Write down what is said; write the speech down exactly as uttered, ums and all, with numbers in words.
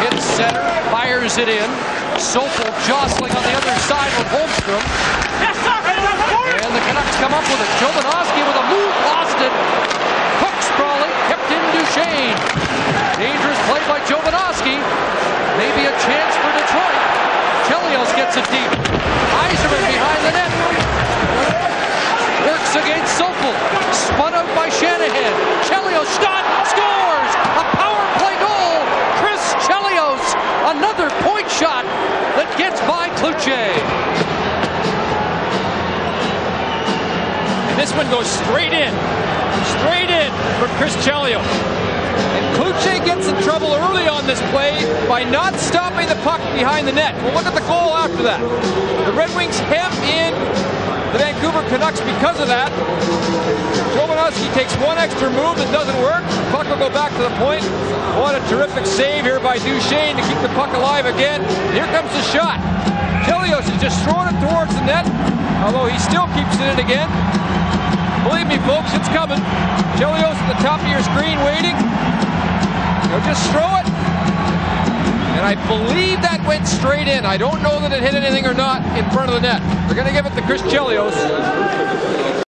hits center, fires it in. Sopel jostling on the other side with Holmstrom. And the Canucks come up with it. Jovanovski with a move, lost it. Cook sprawling, kept in Duchesne. Dangerous play by Jovanovski. Maybe a chance for Detroit. Chelios gets it deep. Yzerman behind the net. Works against Sopel. Spun out by Shanahan. Chelios shot, scores! A power play goal! Chris Chelios, another point shot that gets by Kluche. And this one goes straight in. Straight in for Chris Chelios. And Kluche gets in trouble early on this play by not stopping the puck behind the net. Well, look at the goal after that. The Red Wings hem in the Vancouver Canucks because of that. Jovanovski takes one extra move that doesn't work. Puck will go back to the point. What a terrific save here by Duchesne to keep the puck alive again. Here comes the shot. Chelios is just throwing it towards the net, although he still keeps it in again. Believe me, folks, it's coming. Chelios at the top of your screen waiting. You know, just throw it. And I believe that went straight in. I don't know that it hit anything or not in front of the net. They're going to give it to Chris Chelios.